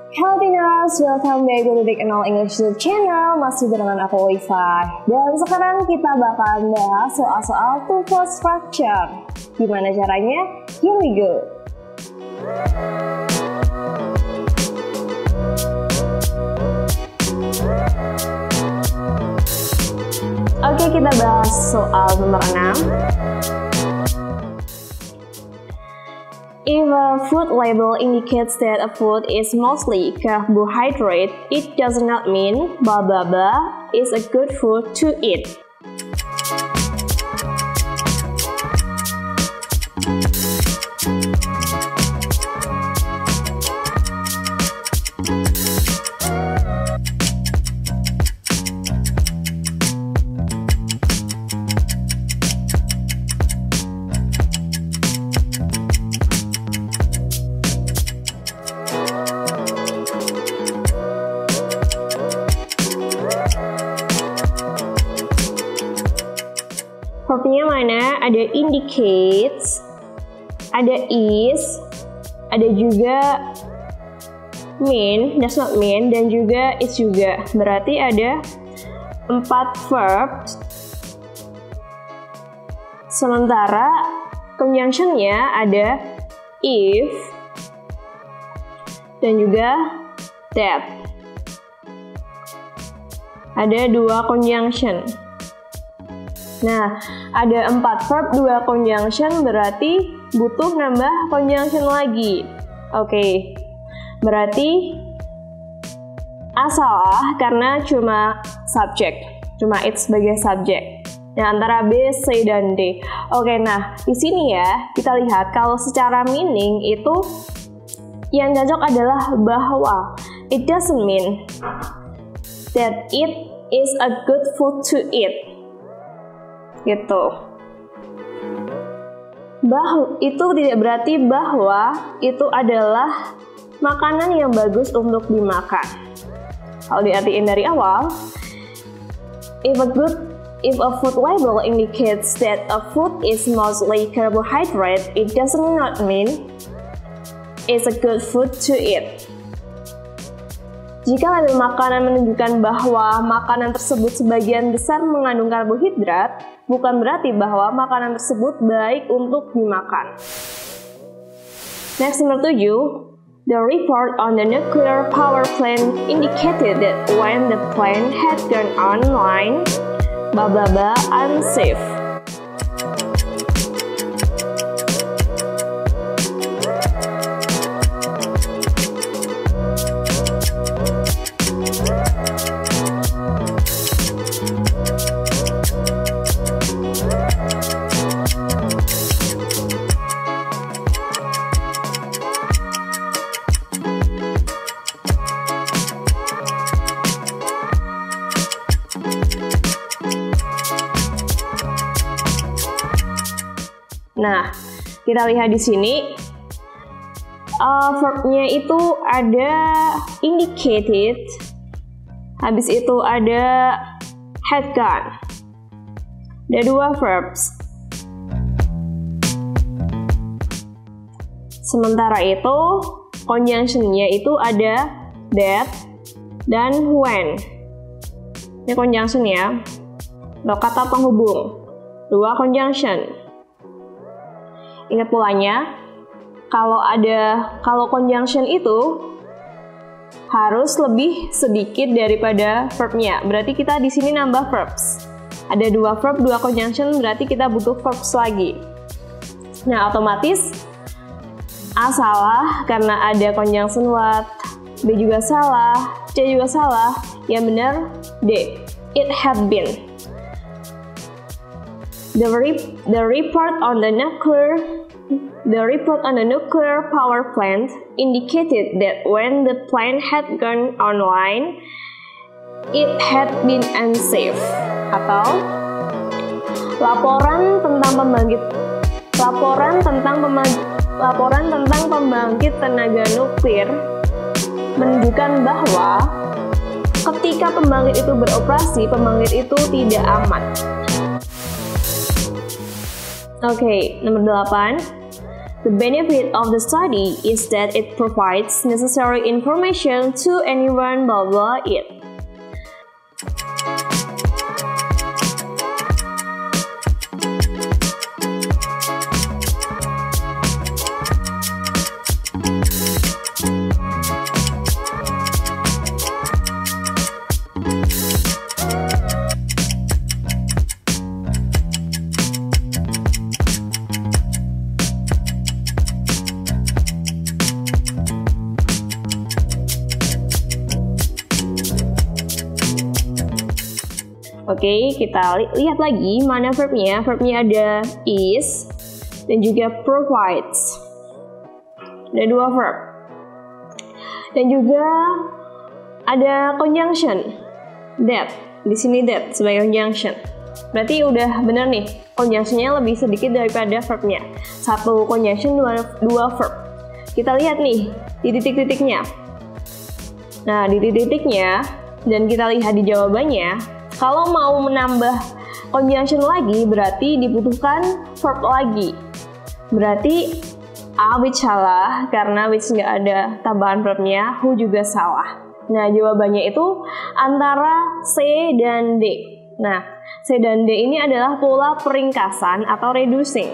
Halo Tiners, welcome back to Titik Nol English YouTube channel. Masih dengan aku Oliva. Dan sekarang kita bakalan bahas soal-soal tuple structure. Gimana caranya? Here we go. Oke, kita bahas soal nomor 6. If a food label indicates that a food is mostly carbohydrate, it does not mean blah blah blah is a good food to eat. Verbnya mana? Ada indicates, ada is, ada juga mean, does not mean, dan juga is juga. Berarti ada 4 verbs. Sementara conjunction-nya ada if dan juga that. Ada 2 conjunction. Nah, ada 4 verb, 2 conjunction, berarti butuh nambah conjunction lagi. Oke, berarti A salah karena cuma subject, cuma it sebagai subject. Nah, antara B, C, dan D. Oke, nah di sini ya kita lihat kalau secara meaning itu yang cocok adalah bahwa. It doesn't mean that it is a good food to eat. Gitu. Itu tidak berarti bahwa itu adalah makanan yang bagus untuk dimakan. Kalau diartiin dari awal, if a food label indicates that a food is mostly carbohydrate, it does not mean it's a good food to eat. Jika label makanan menunjukkan bahwa makanan tersebut sebagian besar mengandung karbohidrat, bukan berarti bahwa makanan tersebut baik untuk dimakan. Next, nomor 7. The report on the nuclear power plant indicated that when the plant had gone online, blah blah blah unsafe. Nah, kita lihat di sini verbnya itu ada indicated, habis itu ada had gone. Ada 2 verbs. Sementara itu conjunction-nya itu ada that dan when. Ini conjunction ya, atau kata penghubung. 2 conjunction. Ingat polanya, kalau conjunction itu harus lebih sedikit daripada verbnya. Berarti kita di sini nambah verbs. Ada 2 verb, 2 conjunction, berarti kita butuh verbs lagi. Nah, otomatis A salah karena ada conjunction what, B juga salah, C juga salah. Yang benar D. It had been. The report on the nuclear power plant indicated that when the plant had gone online, it had been unsafe. Atau laporan tentang pembangkit tenaga nuklir menunjukkan bahwa ketika pembangkit itu beroperasi, pembangkit itu tidak aman. Oke, nomor 8. The benefit of the study is that it provides necessary information to anyone blah blah it. Oke, kita lihat lagi mana verbnya. Verbnya ada is dan juga provides. Ada dua verb. Dan juga ada conjunction. That. Di sini that sebagai conjunction. Berarti udah benar nih. Conjunctionnya lebih sedikit daripada verbnya. Satu conjunction, dua verb. Kita lihat nih di titik-titiknya. Nah, di titik-titiknya dan kita lihat di jawabannya. Kalau mau menambah conjunction lagi, berarti dibutuhkan verb lagi. Berarti A which salah, karena which nggak ada tambahan verbnya, who juga salah. Nah, jawabannya itu antara C dan D. Nah, C dan D ini adalah pola peringkasan atau reducing.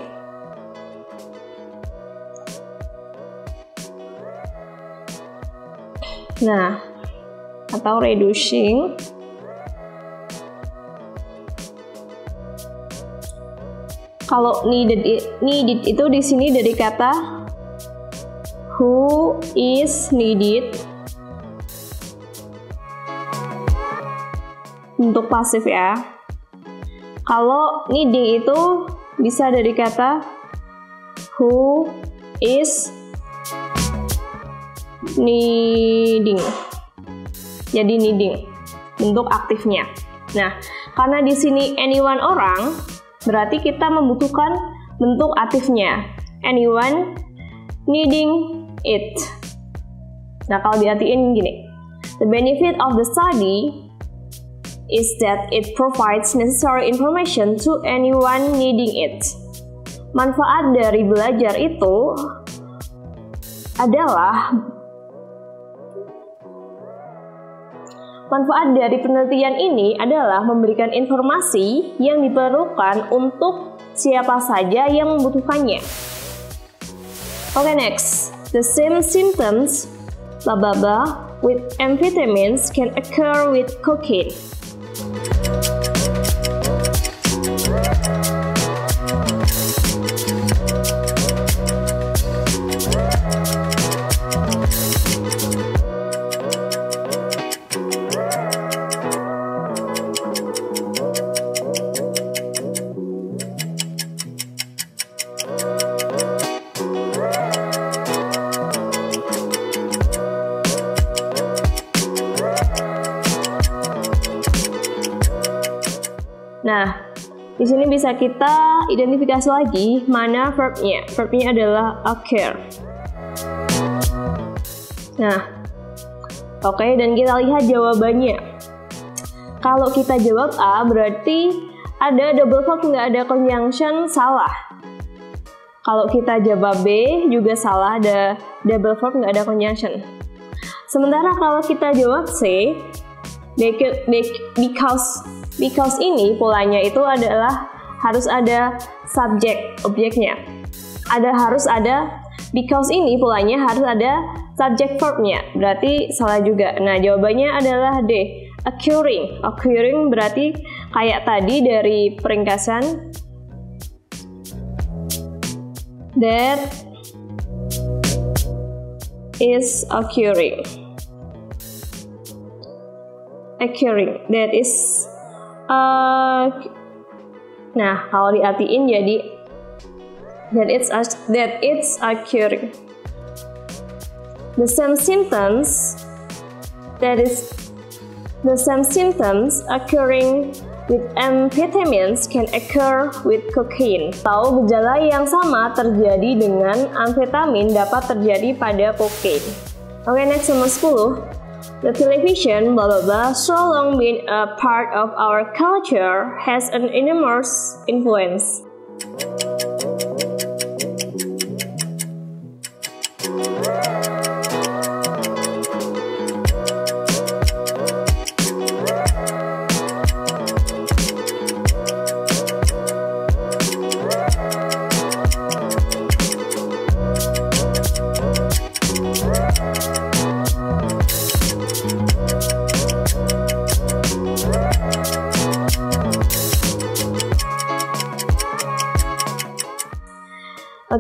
Nah, atau reducing. Kalau needed itu di sini dari kata who is needed untuk pasif ya. Kalau needing itu bisa dari kata who is needing. Jadi needing untuk aktifnya. Nah, karena di sini anyone orang, berarti kita membutuhkan bentuk aktifnya. Anyone needing it. Nah, kalau diartiin gini. The benefit of the study is that it provides necessary information to anyone needing it. Manfaat dari belajar itu adalah manfaat dari penelitian ini adalah memberikan informasi yang diperlukan untuk siapa saja yang membutuhkannya. Okay, next. The same symptoms blah blah blah with amphetamines can occur with cocaine. Nah, di sini bisa kita identifikasi lagi mana verbnya. Verbnya adalah occur. Nah, oke, dan kita lihat jawabannya. Kalau kita jawab A, berarti ada double verb nggak ada conjunction, salah. Kalau kita jawab B, juga salah, ada double verb nggak ada conjunction. Sementara kalau kita jawab C, because ini polanya itu adalah harus ada subjek objeknya. Harus ada because ini polanya harus ada subjek verbnya. Berarti salah juga. Nah, jawabannya adalah D. Occurring. Occurring berarti kayak tadi dari peringkasan that is occurring. Occurring. That is nah, kalau diartiin jadi that it's occurring. The same symptoms occurring with amphetamines can occur with cocaine. Atau gejala yang sama terjadi dengan amfetamin dapat terjadi pada kokain. Oke, next nomor 10. The television, blah blah blah, so long been a part of our culture, has an enormous influence.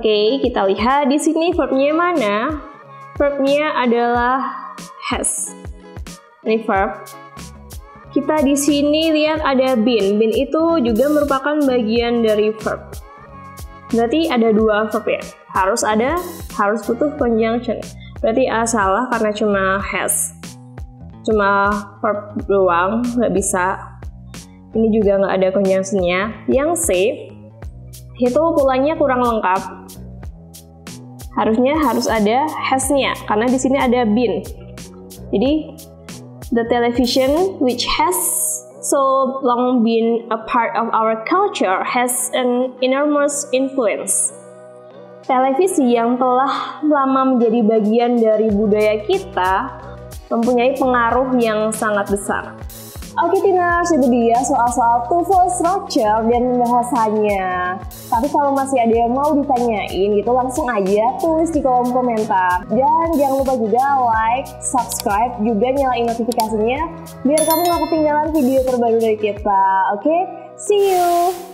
Oke, kita lihat di sini verbnya mana? Verbnya adalah has. Ini verb. Kita di sini lihat ada been. Been itu juga merupakan bagian dari verb. Berarti ada dua verb ya. Harus butuh conjunction. Berarti A salah karena cuma has. Cuma verb doang, nggak bisa. Ini juga nggak ada conjunctionnya. Yang C, itu pulangnya kurang lengkap. Harusnya harus ada has-nya, karena di sini ada been. Jadi, the television which has so long been a part of our culture has an enormous influence. Televisi yang telah lama menjadi bagian dari budaya kita mempunyai pengaruh yang sangat besar. Oke Tiners, itu dia soal-soal TOEFL structure dan pembahasannya. Tapi kalau masih ada yang mau ditanyain gitu, langsung aja tulis di kolom komentar. Dan jangan lupa juga like, subscribe, juga nyalain notifikasinya biar kamu gak ketinggalan video terbaru dari kita. Oke, see you!